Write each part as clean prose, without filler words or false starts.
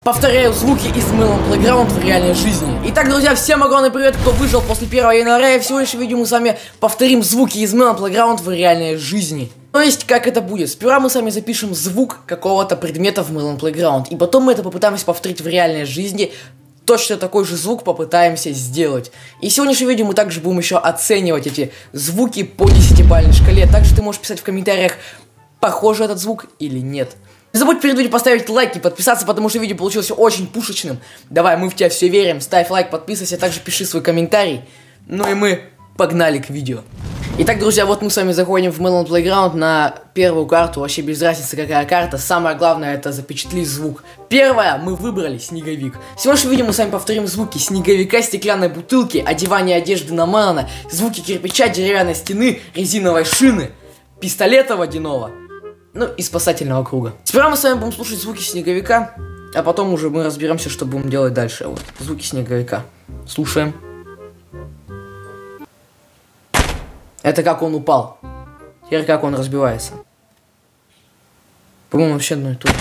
повторяю звуки из Melon Playground в реальной жизни. Итак, друзья, всем огромный привет, кто выжил после 1 января. И в сегодняшнем видео мы с вами повторим звуки из Melon Playground в реальной жизни. То есть, как это будет? Сперва мы с вами запишем звук какого-то предмета в Melon Playground, и потом мы это попытаемся повторить в реальной жизни. Точно такой же звук попытаемся сделать. И в сегодняшнем видео мы также будем еще оценивать эти звуки по 10-бальной шкале. Также ты можешь писать в комментариях, похож этот звук или нет. Не забудь перед видео поставить лайк и подписаться, потому что видео получилось очень пушечным. Давай, мы в тебя все верим. Ставь лайк, подписывайся, также пиши свой комментарий. Ну и мы погнали к видео. Итак, друзья, вот мы с вами заходим в Melon Playground на первую карту. Вообще без разницы какая карта. Самое главное это запечатлить звук. Первое, мы выбрали снеговик. В сегодняшнем видео мы с вами повторим звуки снеговика, стеклянной бутылки, одевания одежды на Мелона, звуки кирпича, деревянной стены, резиновой шины, пистолета водяного, ну и спасательного круга. Сперва мы с вами будем слушать звуки снеговика, а потом уже мы разберемся, что будем делать дальше. Вот, звуки снеговика. Слушаем. Это как он упал. Теперь как он разбивается. По-моему, вообще одно и то же.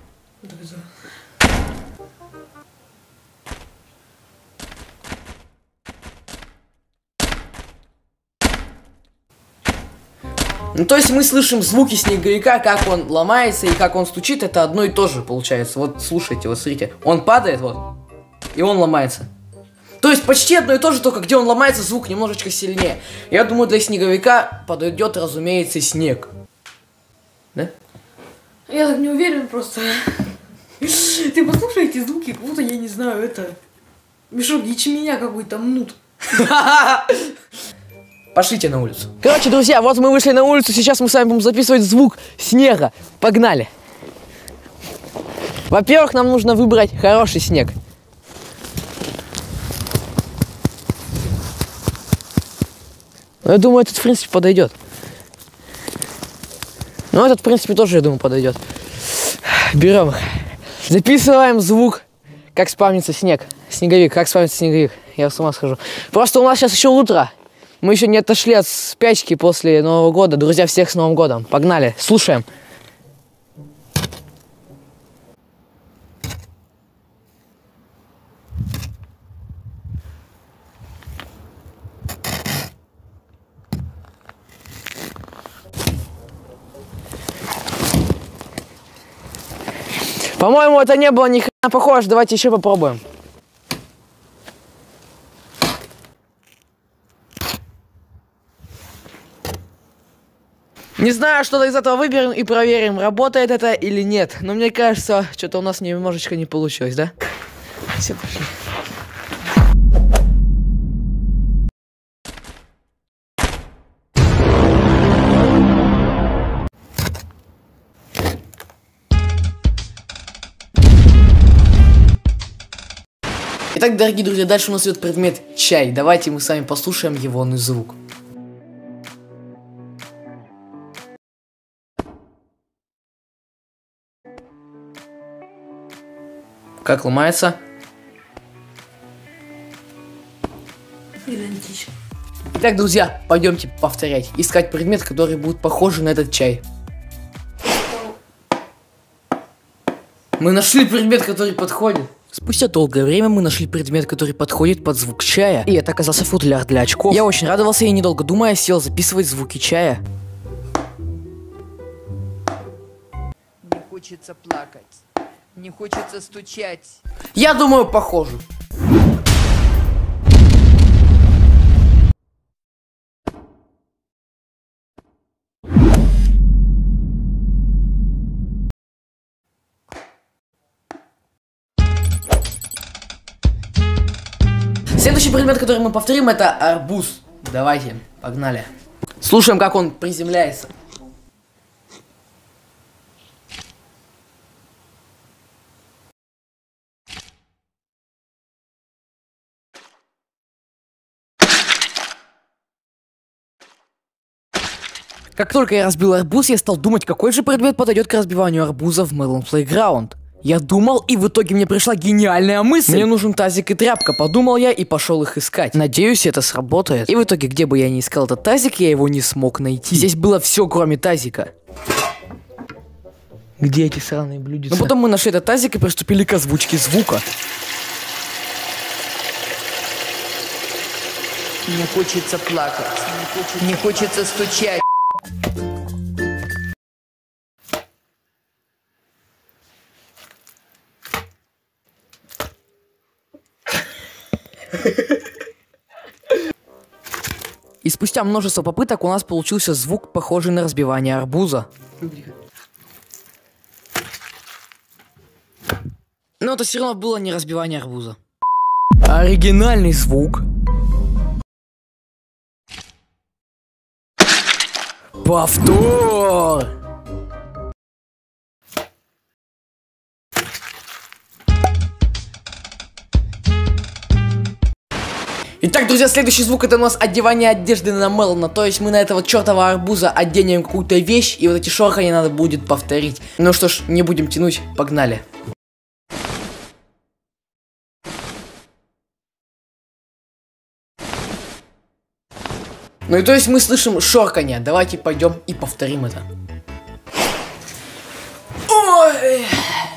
Ну, то есть мы слышим звуки снеговика, как он ломается и как он стучит, это одно и то же получается. Вот слушайте, вот смотрите. Он падает, вот, и он ломается. То есть почти одно и то же, только где он ломается, звук немножечко сильнее. Я думаю, для снеговика подойдет, разумеется, снег. Да? Я так не уверен просто. Ты послушай эти звуки, как будто, я не знаю, это... мешок ячменя какой-то мнут. Пошлите на улицу. Короче, друзья, вот мы вышли на улицу, сейчас мы с вами будем записывать звук снега. Погнали. Во-первых, нам нужно выбрать хороший снег. Ну, я думаю, этот, в принципе, подойдет. Ну, этот, в принципе, тоже, я думаю, подойдет. Берем их. Записываем звук, как спавнится снег. Снеговик, как спавнится снеговик. Я с ума схожу. Просто у нас сейчас еще утро. Мы еще не отошли от спячки после Нового года. Друзья, всех с Новым годом. Погнали, слушаем. По-моему, это не было ни хрена похоже. Давайте еще попробуем. Не знаю, что-то из этого выберем и проверим, работает это или нет. Но мне кажется, что-то у нас немножечко не получилось, да? Все, пошли. Итак, дорогие друзья, дальше у нас идет предмет чай. Давайте мы с вами послушаем его звук. Как ломается? Идентично. Итак, друзья, пойдемте повторять. Искать предмет, который будет похож на этот чай. Мы нашли предмет, который подходит. Спустя долгое время мы нашли предмет, который подходит под звук чая. И это оказался футляр для очков. Я очень радовался и, недолго думая, сел записывать звуки чая. Не хочется плакать. Не хочется стучать. Я думаю, похоже. Следующий предмет, который мы повторим, это арбуз. Давайте, погнали. Слушаем, как он приземляется. Как только я разбил арбуз, я стал думать, какой же предмет подойдет к разбиванию арбуза в Melon Playground. Я думал, и в итоге мне пришла гениальная мысль. Мне нужен тазик и тряпка, подумал я и пошел их искать. Надеюсь, это сработает. И в итоге, где бы я ни искал этот тазик, я его не смог найти. Здесь было все, кроме тазика. Где эти сраные блюдицы? Ну потом мы нашли этот тазик и приступили к озвучке звука. Не хочется плакать, не хочется стучать. И спустя множество попыток у нас получился звук, похожий на разбивание арбуза. Но это все равно было не разбивание арбуза. Оригинальный звук. Повтор. Итак, друзья, следующий звук это у нас одевание одежды на Мелона. То есть мы на этого чертова арбуза оденем какую-то вещь, и вот эти шорхания надо будет повторить. Ну что ж, не будем тянуть, погнали. Ну и то есть мы слышим шорканье. Давайте пойдем и повторим это. Ой!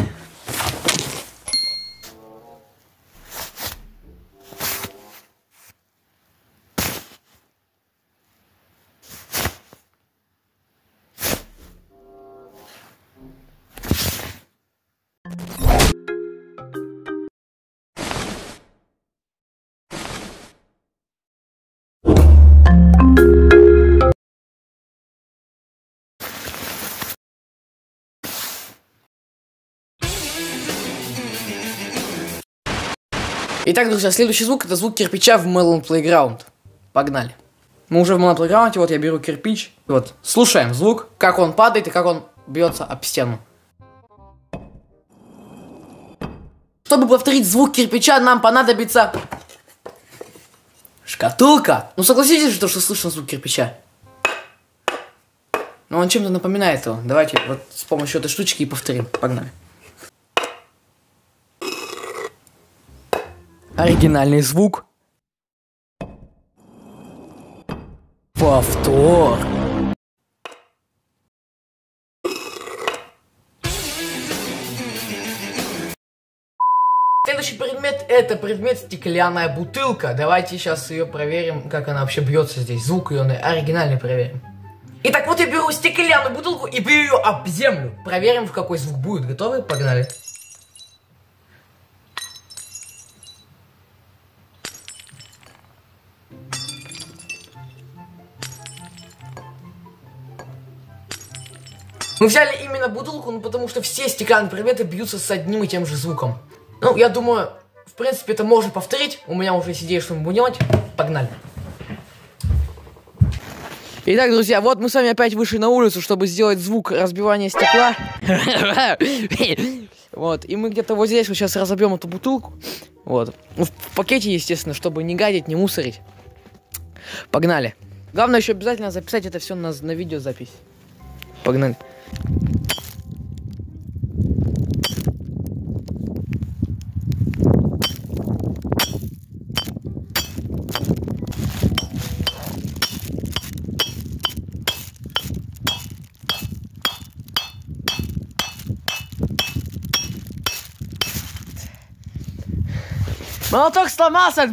Итак, друзья, следующий звук это звук кирпича в Melon Playground. Погнали. Мы уже в Melon Playground, вот я беру кирпич. Вот, слушаем звук, как он падает и как он бьется об стену. Чтобы повторить звук кирпича, нам понадобится шкатулка. Ну согласитесь же, что слышно звук кирпича. Ну он чем-то напоминает его. Давайте вот с помощью этой штучки и повторим. Погнали. Оригинальный звук. Повтор. Следующий предмет это предмет стеклянная бутылка. Давайте сейчас ее проверим, как она вообще бьется здесь. Звук ее оригинальный проверим. Итак, вот я беру стеклянную бутылку и бью ее об землю. Проверим, в какой звук будет. Готовы? Погнали. Мы взяли именно бутылку, ну потому что все стеклянные предметы бьются с одним и тем же звуком. Ну, я думаю, в принципе, это можно повторить. У меня уже есть идея, что мы будем делать. Погнали. Итак, друзья, вот мы с вами опять вышли на улицу, чтобы сделать звук разбивания стекла. Вот, и мы где-то вот здесь вот сейчас разобьем эту бутылку. Вот. В пакете, естественно, чтобы не гадить, не мусорить. Погнали. Главное еще обязательно записать это все на видеозапись. Погнали. Молоток сломался!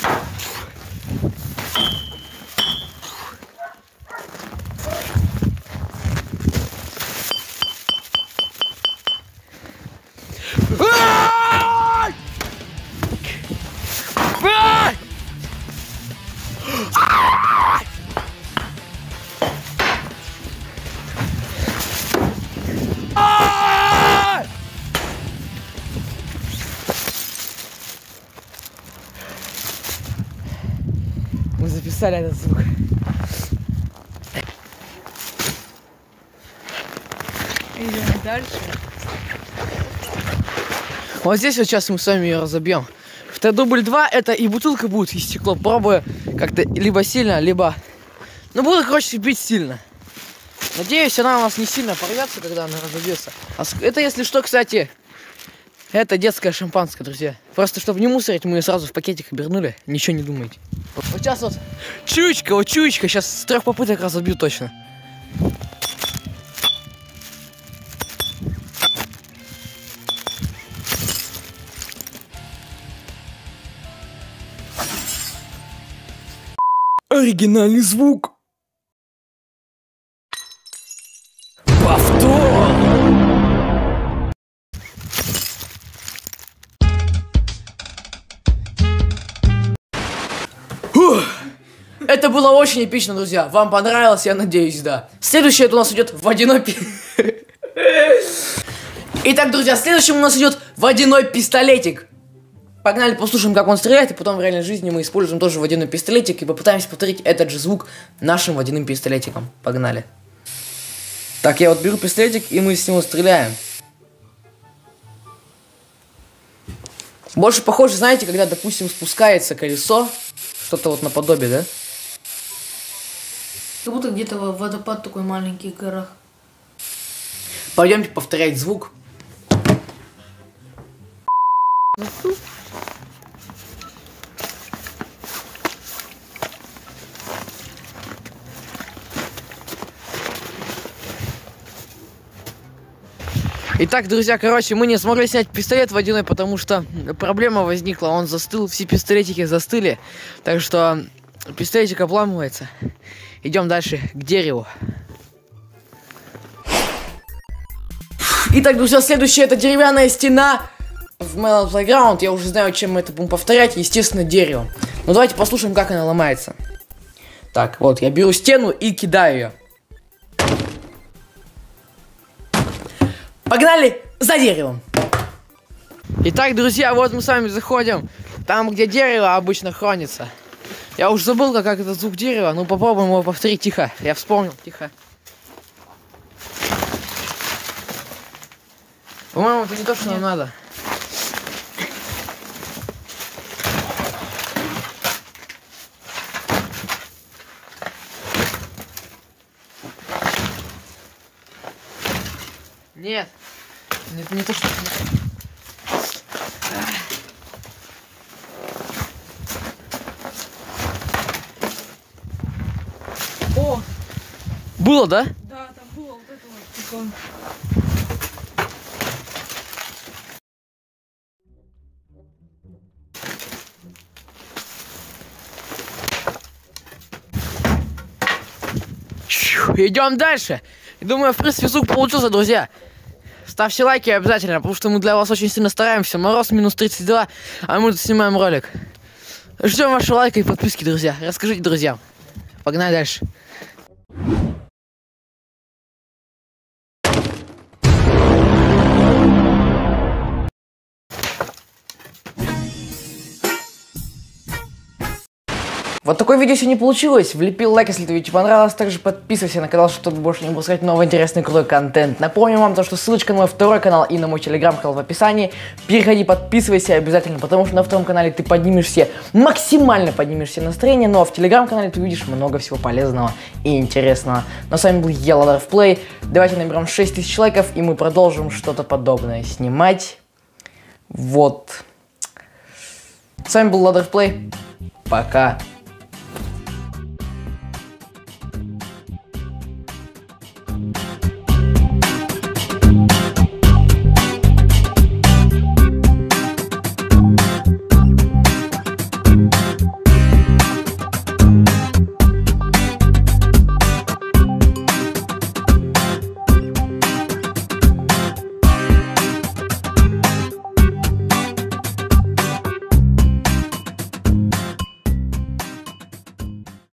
Мы записали этот звук. Идем дальше. Вот здесь вот сейчас мы с вами ее разобьем. Дубль 2 это и бутылка будет, и стекло. Пробую как-то либо сильно, либо... Ну, буду, короче, бить сильно. Надеюсь, она у нас не сильно порвется, когда она разобьется. Это, если что, кстати, это детское шампанское, друзья. Просто, чтобы не мусорить, мы ее сразу в пакетик обернули. Ничего не думайте. Вот сейчас вот чуечка, сейчас с 3 попыток разобью точно. Оригинальный звук. Повтор. Фух. Это было очень эпично, друзья. Вам понравилось, я надеюсь, да. Следующее это у нас идет водяной Итак, друзья, следующим у нас идет водяной пистолетик. Погнали, послушаем, как он стреляет, и потом в реальной жизни мы используем тоже водяной пистолетик и попытаемся повторить этот же звук нашим водяным пистолетиком. Погнали. Так, я вот беру пистолетик, и мы с него стреляем. Больше похоже, знаете, когда, допустим, спускается колесо, что-то вот наподобие, да? Как будто где-то водопад такой маленький в горах. Пойдемте повторять звук. Итак, друзья, короче, мы не смогли снять пистолет водяной, потому что проблема возникла. Он застыл, все пистолетики застыли. Так что пистолетик обламывается. Идем дальше к дереву. Итак, друзья, следующее это деревянная стена в Melon Playground. Я уже знаю, чем мы это будем повторять. Естественно, деревом. Но давайте послушаем, как она ломается. Так, вот, я беру стену и кидаю ее. Погнали за деревом. Итак, друзья, вот мы с вами заходим там, где дерево обычно хранится. Я уже забыл, как этот звук дерева. Ну, попробуем его повторить. Тихо, я вспомнил, тихо. По-моему, это не то, что нам надо. Нет, это не то, что... О! Было, да? Да, там было вот это вот такое. Идем дальше. Думаю, в принципе, звук получился, друзья. Ставьте лайки обязательно, потому что мы для вас очень сильно стараемся. Мороз минус 32, а мы тут снимаем ролик. Ждем вашего лайка и подписки, друзья. Расскажите друзьям. Погнали дальше. Вот такое видео сегодня получилось. Влепил лайк, если это видео понравилось. Также подписывайся на канал, чтобы больше не пропускать новый интересный крутой контент. Напомню вам, что ссылочка на мой второй канал и на мой телеграм-канал в описании. Переходи, подписывайся обязательно, потому что на втором канале ты поднимешься, максимально поднимешься настроение. Ну а в телеграм-канале ты увидишь много всего полезного и интересного. Ну а с вами был я, LoaderofPlay. Давайте наберем 6000 лайков, и мы продолжим что-то подобное снимать. Вот. С вами был LoaderofPlay. Пока.